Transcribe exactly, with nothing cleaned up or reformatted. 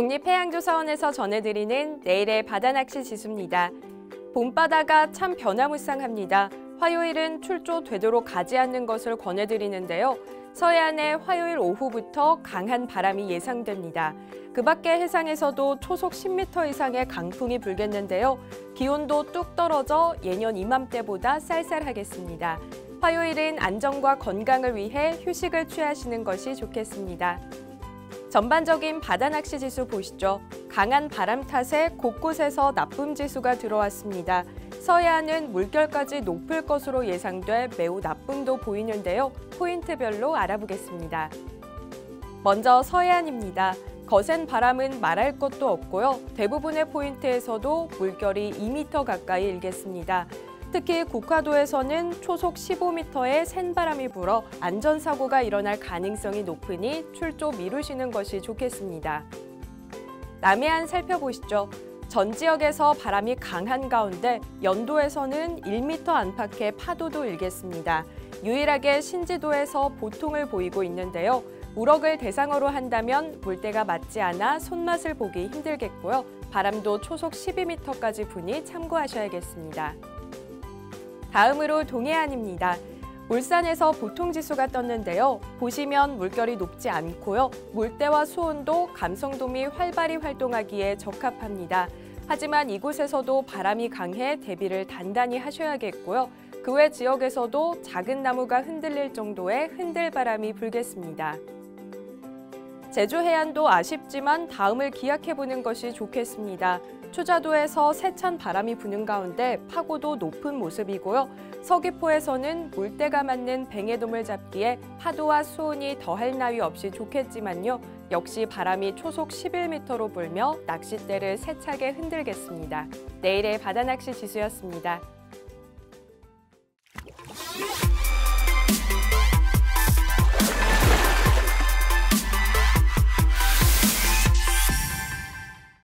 국립해양조사원에서 전해드리는 내일의 바다낚시 지수입니다. 봄바다가 참 변화무쌍합니다. 화요일은 출조 되도록 가지 않는 것을 권해드리는데요. 서해안에 화요일 오후부터 강한 바람이 예상됩니다. 그 밖에 해상에서도 초속 십 미터 이상의 강풍이 불겠는데요. 기온도 뚝 떨어져 예년 이맘때보다 쌀쌀하겠습니다. 화요일은 안전과 건강을 위해 휴식을 취하시는 것이 좋겠습니다. 전반적인 바다낚시 지수 보시죠. 강한 바람 탓에 곳곳에서 나쁨 지수가 들어왔습니다. 서해안은 물결까지 높을 것으로 예상돼 매우 나쁨도 보이는데요. 포인트별로 알아보겠습니다. 먼저 서해안입니다. 거센 바람은 말할 것도 없고요. 대부분의 포인트에서도 물결이 이 미터 가까이 일겠습니다. 특히 국화도에서는 초속 십오 미터의 센 바람이 불어 안전사고가 일어날 가능성이 높으니 출조 미루시는 것이 좋겠습니다. 남해안 살펴보시죠. 전 지역에서 바람이 강한 가운데 연도에서는 일 미터 안팎의 파도도 일겠습니다. 유일하게 신지도에서 보통을 보이고 있는데요. 우럭을 대상어로 한다면 물때가 맞지 않아 손맛을 보기 힘들겠고요. 바람도 초속 십이 미터까지 부니 참고하셔야겠습니다. 다음으로 동해안입니다. 울산에서 보통지수가 떴는데요. 보시면 물결이 높지 않고요. 물때와 수온도 감성돔이 활발히 활동하기에 적합합니다. 하지만 이곳에서도 바람이 강해 대비를 단단히 하셔야겠고요. 그 외 지역에서도 작은 나무가 흔들릴 정도의 흔들바람이 불겠습니다. 제주 해안도 아쉽지만 다음을 기약해보는 것이 좋겠습니다. 추자도에서 세찬 바람이 부는 가운데 파고도 높은 모습이고요. 서귀포에서는 물때가 맞는 뱅에돔을 잡기에 파도와 수온이 더할 나위 없이 좋겠지만요. 역시 바람이 초속 십일 미터로 불며 낚싯대를 세차게 흔들겠습니다. 내일의 바다낚시 지수였습니다.